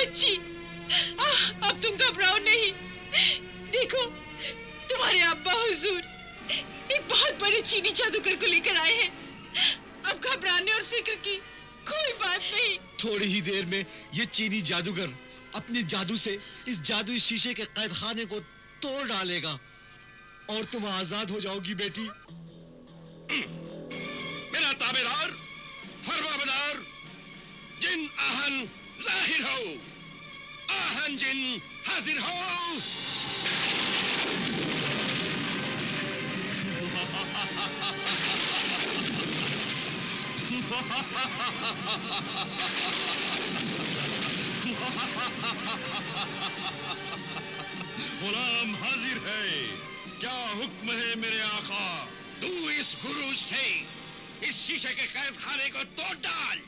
बच्ची, अब तुम घबराओ नहीं। देखो, तुम्हारे अब्बा हुजूर एक बहुत बड़े चीनी जादूगर को लेकर आए हैं। अब घबराने और फिक्र की कोई बात नहीं। थोड़ी ही देर में ये चीनी जादूगर अपने जादू से इस जादुई शीशे के कैद खाने को तोड़ डालेगा और तुम आजाद हो जाओगी बेटी। मेरा ताबेदार, फरमाबरदार, जिन आहन जाहिर हो, आहन जिन हाजिर हो। गुलाम हाजिर है, क्या हुक्म है मेरे आका? तू इस गुरु से इस शीशे के कैद खाने को तोड़ डाल।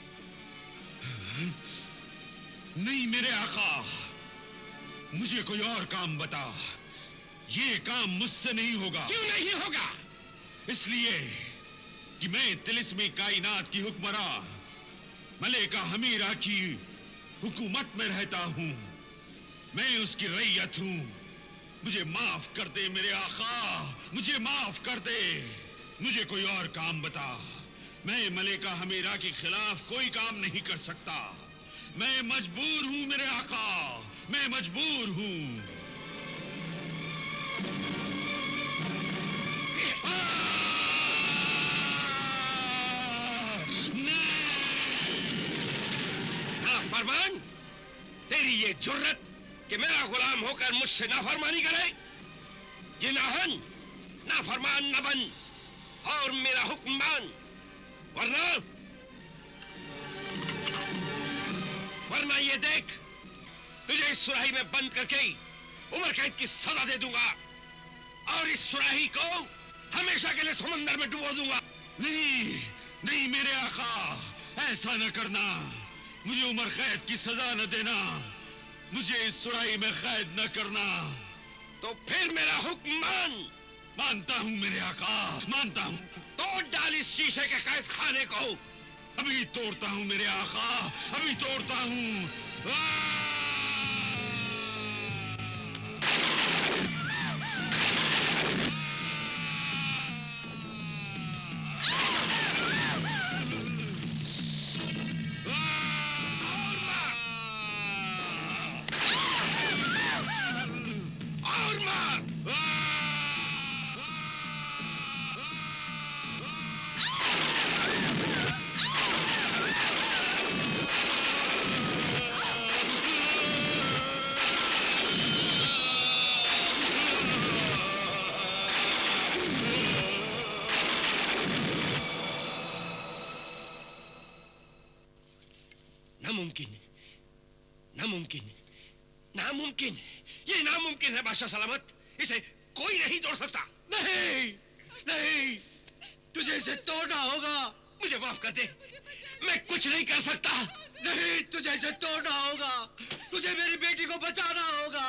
नहीं मेरे आका, मुझे कोई और काम बता। ये काम मुझसे नहीं होगा। क्यों नहीं होगा? इसलिए कि मैं तिलिस्मी कायनात की हुक्मरा मलिका हमीरा की हुकूमत में रहता हूँ। मैं उसकी रैयत हूँ। मुझे माफ कर दे मेरे आका, मुझे माफ कर दे। मुझे कोई और काम बता। मैं मलिका हमीरा के खिलाफ कोई काम नहीं कर सकता। मैं मजबूर हूँ मेरे आका, मैं मजबूर हूँ। फरमान, तेरी ये जुर्रत कि मेरा गुलाम होकर मुझसे नाफरमानी करे। जिनाहन नाफरमान न बन और मेरा हुक्म मान, वरना ये देख, तुझे इस सुराही में बंद करके उम्र कैद की सजा दे दूंगा और इस सुराही को हमेशा के लिए समंदर में डुबो दूंगा। नहीं नहीं मेरे आका, ऐसा न करना। मुझे उम्र कैद की सजा न देना। मुझे इस सुराही में कैद न करना। तो फिर मेरा हुक्म मान। मानता हूँ मेरे आका, मानता हूँ। तोड़ डाल इस शीशे के कैद खाने को। अभी तोड़ता हूँ मेरे आका, अभी तोड़ता हूँ। नामुमकिन, ये नामुमकिन है बादशाह सलामत। इसे कोई नहीं तोड़ सकता। नहीं नहीं, तुझे इसे तोड़ना होगा। मुझे माफ कर दे, मैं कुछ नहीं कर सकता। नहीं, तुझे इसे तोड़ना होगा। तुझे मेरी बेटी को बचाना होगा।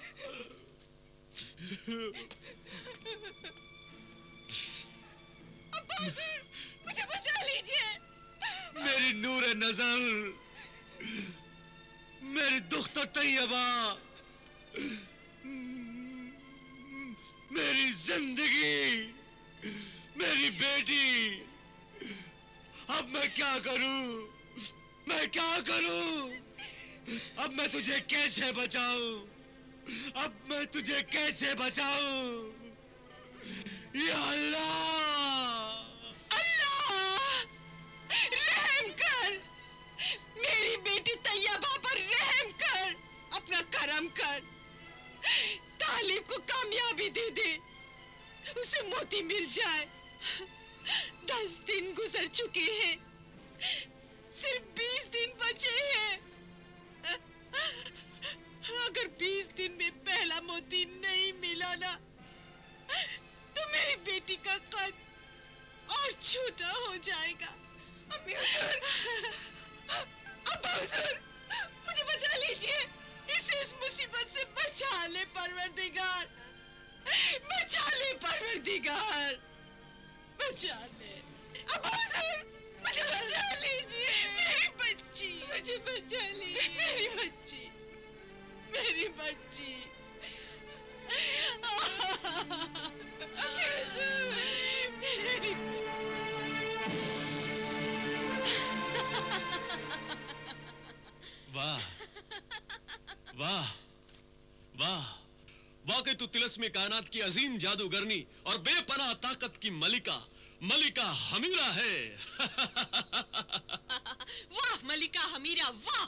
मुझे बचा लीजिए। मेरी नूर नजर, मेरी दुख्ता तैयबा, मेरी जिंदगी, मेरी बेटी। अब मैं क्या करूं? मैं क्या करूं? अब मैं तुझे कैसे बचाऊं? अब मैं तुझे कैसे बचाऊं? या अल्लाह, रहम कर, मेरी बेटी तैयबा पर रहम कर, अपना करम कर, तालिब को कामयाबी दे दे, उसे मोती मिल जाए। 10 दिन गुजर चुके हैं, सिर्फ 20 दिन बचे हैं। अगर 20 दिन में पहला मोती नहीं मिला ना, तो मेरी बेटी का कद और छोटा हो जाएगा। अम्मी हुजूर, अब्बा हुजूर, मुझे बचा लीजिए। इसे इस मुसीबत से बचा ले परवरदिगार, बचा ले परवरदिगार, बचा ले। अब्बा हुजूर, मुझे बचा लीजिए। मेरी बच्ची, मुझे बचा लीजिए। मेरी बच्ची। मेरी बच्ची। मेरी वाह वाह वाह, वाकई तू तिलस्मी कायनात की अजीम जादूगरनी और बेपनाह ताकत की मलिका मलिका हमीरा है। वाह मलिका हमीरा, वाह।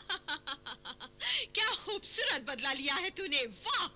क्या खूबसूरत बदला लिया है तूने, वाह।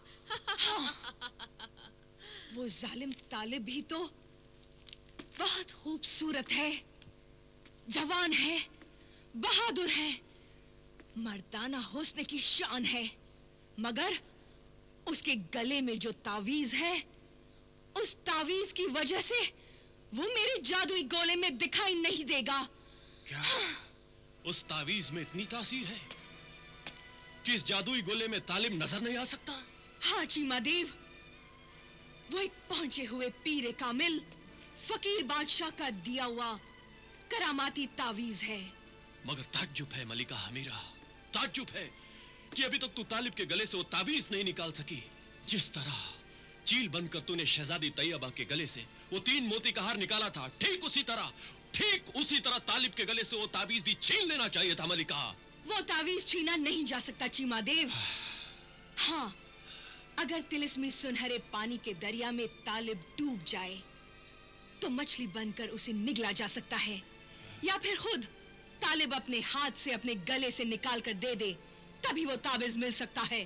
वो जालिम तालिब भी तो बहुत खूबसूरत है, जवान है, बहादुर है, मर्दाना हुस्न की शान है, मगर उसके गले में जो तावीज है, उस तावीज की वजह से वो मेरे जादुई गोले में दिखाई नहीं देगा। क्या उस तावीज में इतनी तासीर है कि इस जादुई गोले में तालिब नजर नहीं आ सकता? हाँ चीमा देव, वो एक पहुंचे हुए पीरे कामिल फकीर बादशाह का दिया हुआ करामाती तावीज है। मगर ताज्जुब है मलिका हमीरा, ताज्जुब है कि अभी तक तू तालिब के गले से वो ताबीज नहीं निकाल सकी। जिस तरह चील बनकर तूने शहजादी तैयबा के गले से वो 3 मोती का हार निकाला था, ठीक उसी तरह तालिब के गले से वो ताबीज भी छीन लेना चाहिए था मलिका। वो तावीज छीना नहीं जा सकता चीमा देव। हाँ, अगर तिलिस्मी सुनहरे पानी के दरिया में तालिब डूब जाए तो मछली बनकर उसे निगला जा सकता है, या फिर खुद तालिब अपने हाथ से अपने गले से निकाल कर दे दे, तभी वो ताबीज मिल सकता है।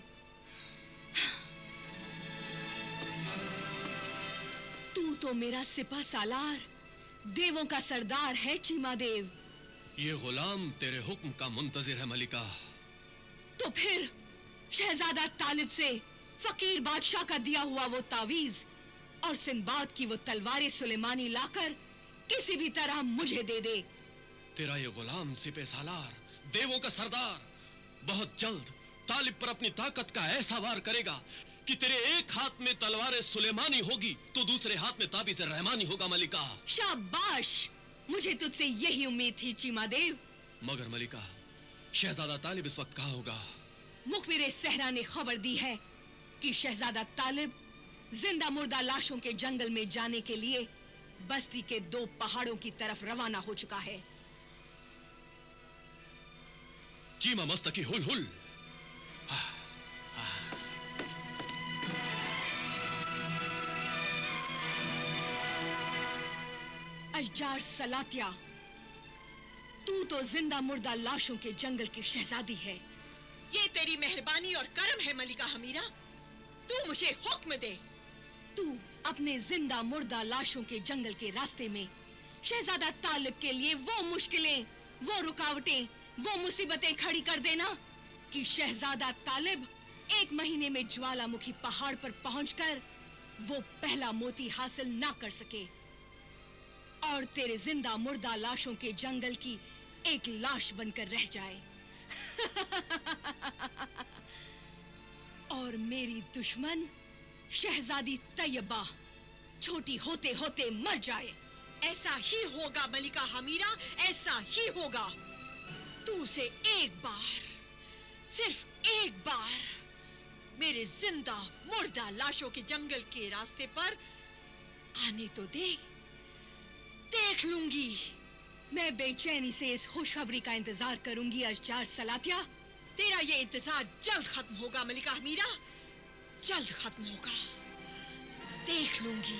तू तो मेरा सिपह सालार, देवों का सरदार है चीमा देव। ये गुलाम तेरे हुक्म का मुंतजिर है मलिका। तो फिर शहजादा तालिब से फकीर बादशाह का दिया हुआ वो तावीज और सिंबाद की वो तलवार सुलेमानी लाकर किसी भी तरह मुझे दे दे। तेरा ये गुलाम सिपह सालार, देवों का सरदार, बहुत जल्द तालिब पर अपनी ताकत का ऐसा वार करेगा कि तेरे एक हाथ में तलवार सुलेमानी होगी तो दूसरे हाथ में ताबीज रहमानी होगा मलिका। शाबाश, मुझे तुझसे यही उम्मीद थी चीमा देव। मगर मलिका, शहजादा तालिब इस वक्त कहाँ होगा? मुखबिर सहरा ने खबर दी है कि शहजादा तालिब जिंदा मुर्दा लाशों के जंगल में जाने के लिए बस्ती के 2 पहाड़ों की तरफ रवाना हो चुका है। चीमा मस्तकी हुल हुल। अशजार सलातिया, तू तो जिंदा मुर्दा लाशों के जंगल की शहजादी है। ये तेरी मेहरबानी और करम है मलिका हमीरा। तू मुझे हुक्म दे, तू अपने जिंदा मुर्दा लाशों के जंगल के रास्ते में शहजादा तालिब के लिए वो मुश्किलें, वो रुकावटें, वो मुसीबतें खड़ी कर देना कि शहजादा तालिब 1 महीने में ज्वालामुखी पहाड़ पर पहुंचकर वो पहला मोती हासिल ना कर सके और तेरे जिंदा मुर्दा लाशों के जंगल की एक लाश बनकर रह जाए। और मेरी दुश्मन शहजादी तैयबा छोटी होते होते मर जाए। ऐसा ही होगा मलिका हमीरा, ऐसा ही होगा। तू उसे एक बार, सिर्फ एक बार मेरे जिंदा मुर्दा लाशों के जंगल के रास्ते पर आने तो दे, देख लूंगी। मैं बेचैनी से इस खुशखबरी का इंतजार करूंगी अशजार सलातिया। तेरा ये इंतजार जल्द खत्म होगा मलिका हमीरा, जल्द खत्म होगा, देख लूंगी।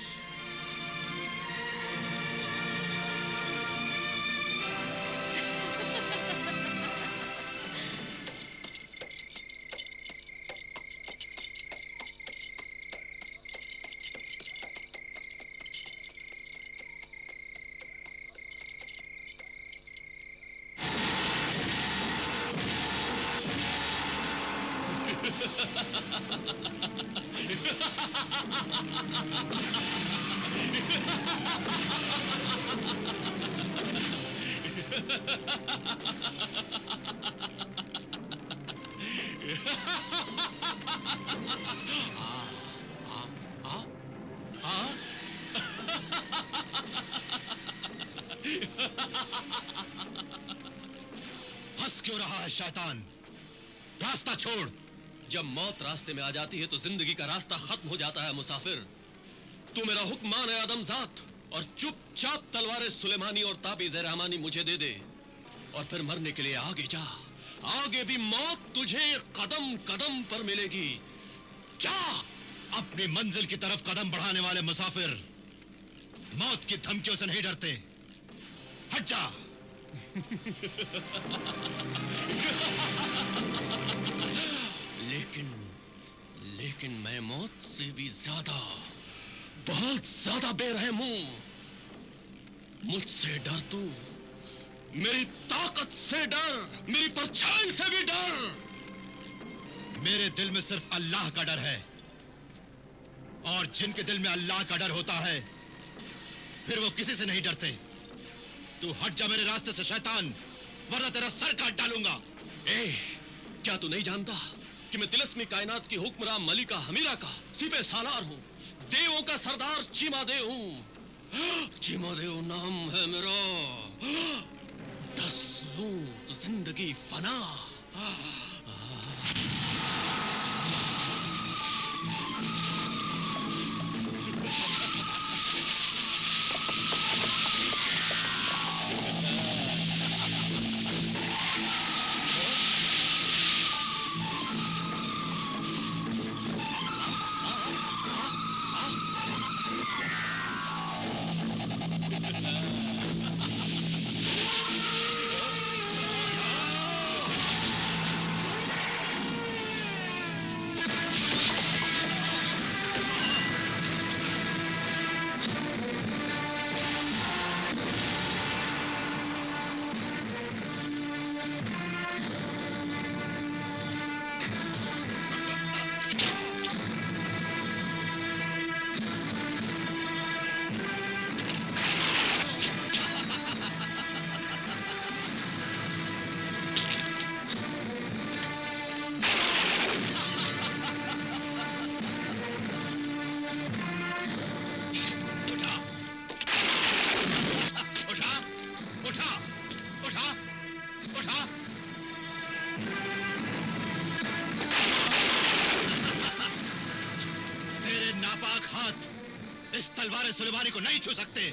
हंस क्यों रहा है शैतान? रास्ता छोड़, जब मौत रास्ते में आ जाती है तो जिंदगी का रास्ता खत्म हो जाता है मुसाफिर। तू मेरा हुक्म मान है आदमजात और चुपचाप तलवार सुलेमानी और ताबीज़ रहमानी मुझे दे दे और फिर मरने के लिए आगे जा। आगे भी मौत तुझे कदम कदम पर मिलेगी। जा। अपनी मंजिल की तरफ कदम बढ़ाने वाले मुसाफिर मौत की धमकियों से नहीं डरते। हट जा। लेकिन मैं मौत से भी ज्यादा, बहुत ज्यादा बेरहम हूं। मुझसे डर तू, मेरी ताकत से डर, मेरी परछाई से भी डर। मेरे दिल में सिर्फ अल्लाह का डर है और जिनके दिल में अल्लाह का डर होता है फिर वो किसी से नहीं डरते। तू हट जा मेरे रास्ते से शैतान, वरना तेरा सर काट डालूंगा। क्या तू नहीं जानता कि मैं तिलिस्मी कायनात की हुक्मरान मलिका हमीरा का सिपह सालार हूं, देवों का सरदार चीमा देव हूं। चीमा देव नाम है मेरा। डस लूं तो जिंदगी फना। तलवार सुलेमानी को नहीं छू सकते।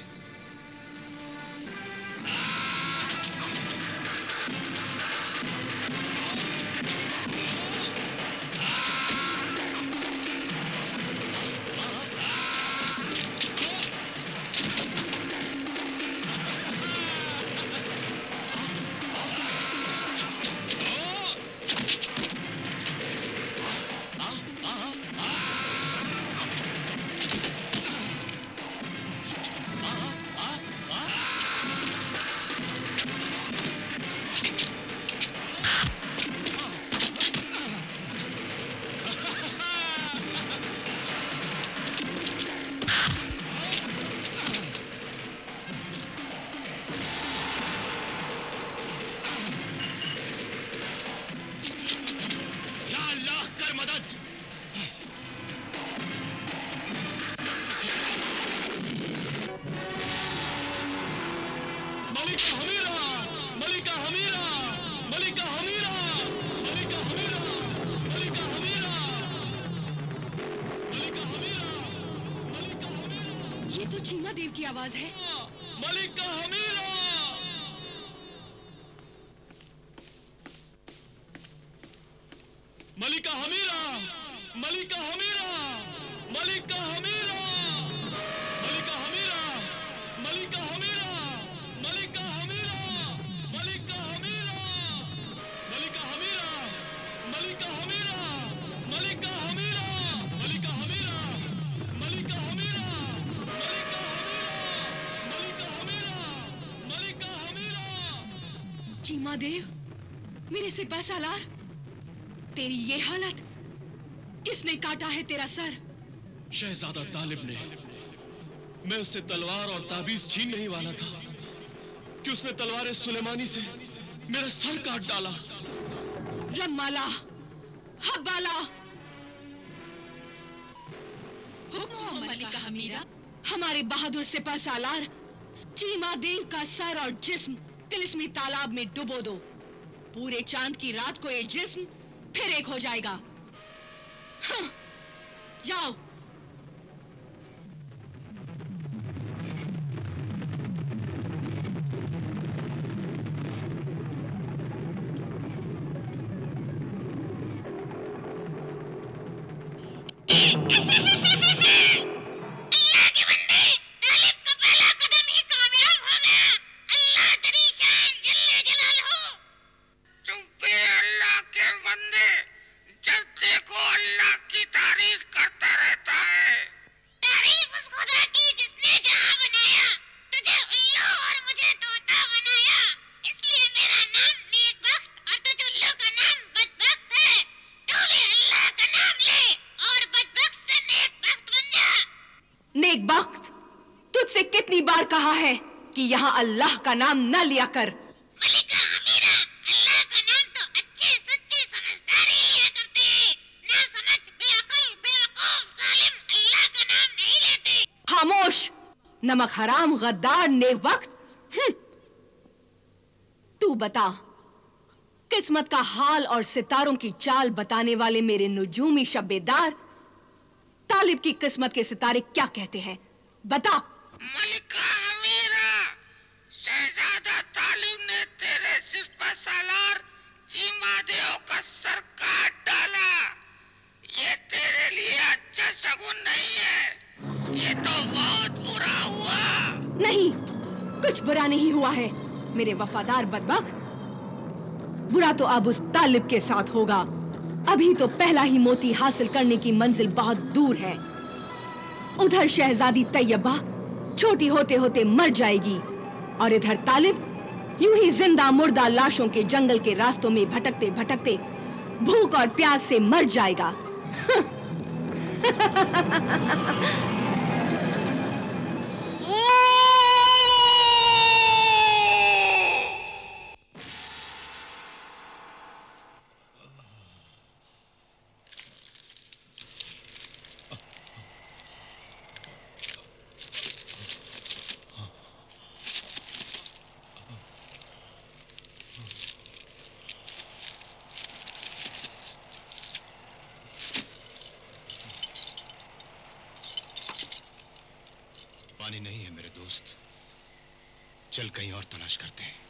ये तो चीमा देव की आवाज है। मलिका हमीरा। मलिका हमीरा, मलिका हमीरा, मलिका हमीरा, मलिका हमीरा, मलिका हमीरा, मलिका हमीरा, मलिका हमीरा, मलिका हमीरा, मलिका हमीरा, मलिका हमीरा, मलिका हमीरा, मलिका हमीरा, मलिका हमीरा। चीमा देव, मेरे सिपह सालार, तेरी ये हालत, किसने काटा है तेरा सर? शहजादा तालिब ने। मैं उससे तलवार और ताबीज छीनने ही वाला था कि उसने तलवार सुलेमानी से मेरा सर काट डाला। रमाला, हब्बाला। मलिका हमीरा। हमारे बहादुर सिपह सालार चीमा देव का सर और जिस्म तिलिस्मी तालाब में डुबो दो। पूरे चांद की रात को ये जिस्म फिर एक हो जाएगा। जाओ। नेकबख्त, तुझसे कितनी बार कहा है कि यहाँ अल्लाह का नाम न लिया कर। मलिका हमीरा, अल्लाह का नाम तो अच्छे सच्चे समझदार ही लिया करते हैं। ना समझ, बेअक्ल, बेवकूफ, जालिम अल्लाह का नाम नहीं लेते। खामोश, नमक हराम, गद्दार, नेकबख्त। तू बता, किस्मत का हाल और सितारों की चाल बताने वाले मेरे नुजूमी शब्बेदार, तालिब की किस्मत के सितारे क्या कहते हैं? बता। मलिका हमीरा, शहजादा तालिब ने तेरे सिपह सालार चीमादेव का सर काट डाला। ये तेरे लिए अच्छा शगुन नहीं है। ये तो बहुत बुरा हुआ। नहीं, कुछ बुरा नहीं हुआ है मेरे वफादार बदबख्त। बुरा तो अब उस तालिब के साथ होगा। अभी तो पहला ही मोती हासिल करने की मंजिल बहुत दूर है। उधर शहजादी तैयबा छोटी होते होते मर जाएगी और इधर तालिब यूं ही जिंदा मुर्दा लाशों के जंगल के रास्तों में भटकते भटकते भूख और प्यास से मर जाएगा। पानी नहीं है मेरे दोस्त, चल कहीं और तलाश करते हैं।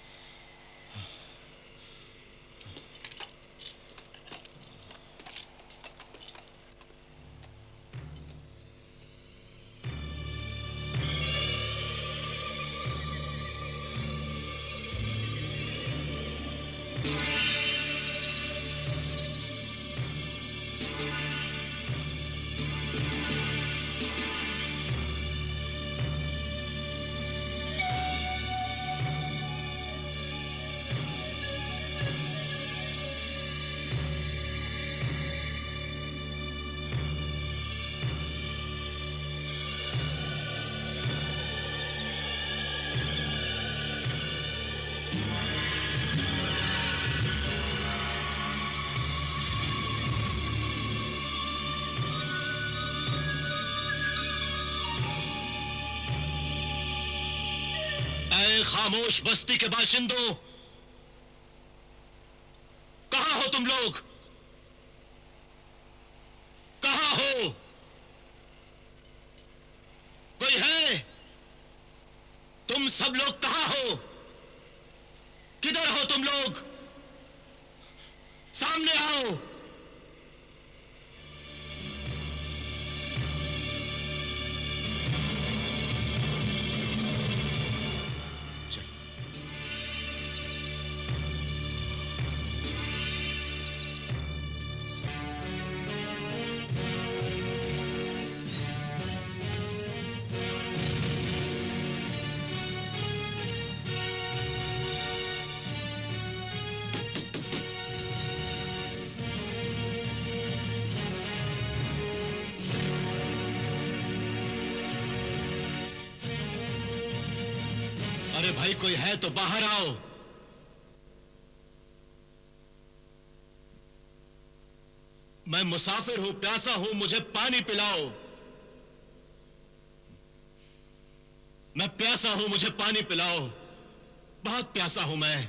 खामोश बस्ती के बाशिंदों, कहां हो तुम लोग? कहां हो? कोई है? तुम सब लोग कहां हो? किधर हो तुम लोग? सामने आओ। अरे भाई, कोई है तो बाहर आओ। मैं मुसाफिर हूं, प्यासा हूं, मुझे पानी पिलाओ। मैं प्यासा हूं, मुझे पानी पिलाओ। बहुत प्यासा हूं मैं।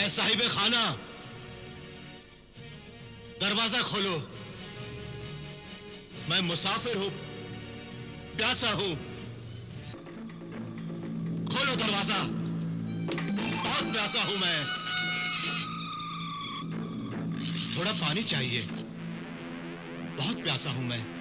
साहिब खाना, दरवाजा खोलो। मैं मुसाफिर हूं, प्यासा हूं। खोलो दरवाजा, बहुत प्यासा हूं मैं। थोड़ा पानी चाहिए, बहुत प्यासा हूं मैं।